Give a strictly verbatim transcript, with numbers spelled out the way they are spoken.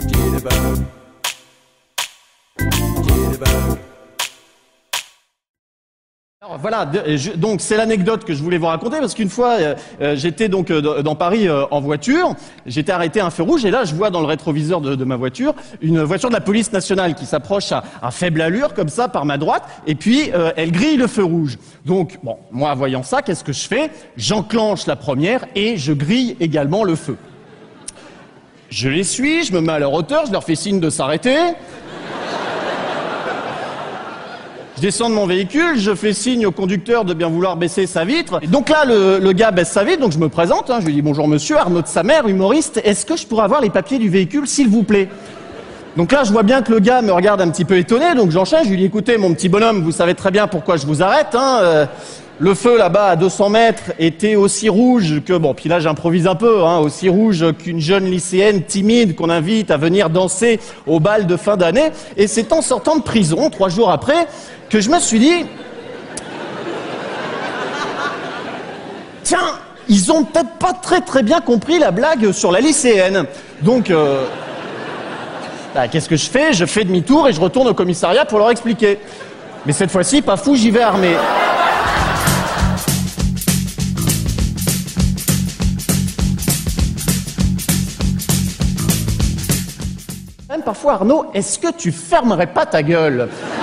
Jitterbug. Jitterbug. Alors voilà, je, donc c'est l'anecdote que je voulais vous raconter parce qu'une fois euh, euh, j'étais donc euh, dans Paris euh, en voiture, j'étais arrêté à un feu rouge et là je vois dans le rétroviseur de, de ma voiture une voiture de la police nationale qui s'approche à, à faible allure comme ça par ma droite et puis euh, elle grille le feu rouge. Donc bon, moi voyant ça, qu'est-ce que je fais? J'enclenche la première et je grille également le feu. Je les suis, je me mets à leur hauteur, je leur fais signe de s'arrêter. Je descends de mon véhicule, je fais signe au conducteur de bien vouloir baisser sa vitre. Et donc là, le, le gars baisse sa vitre, donc je me présente, hein, je lui dis « Bonjour monsieur, Arnaud de sa mère, humoriste, est-ce que je pourrais avoir les papiers du véhicule, s'il vous plaît ?» Donc là, je vois bien que le gars me regarde un petit peu étonné, donc j'enchaîne, je lui dis « Écoutez, mon petit bonhomme, vous savez très bien pourquoi je vous arrête, hein, euh, le feu là-bas à deux cents mètres était aussi rouge que, bon, puis là j'improvise un peu, hein, aussi rouge qu'une jeune lycéenne timide qu'on invite à venir danser au bal de fin d'année. Et c'est en sortant de prison, trois jours après, que je me suis dit, tiens, ils ont peut-être pas très très bien compris la blague sur la lycéenne. Donc, euh, bah, qu'est-ce que je fais? Je fais demi-tour et je retourne au commissariat pour leur expliquer. Mais cette fois-ci, pas fou, j'y vais armé. Même parfois, Arnaud, est-ce que tu fermerais pas ta gueule?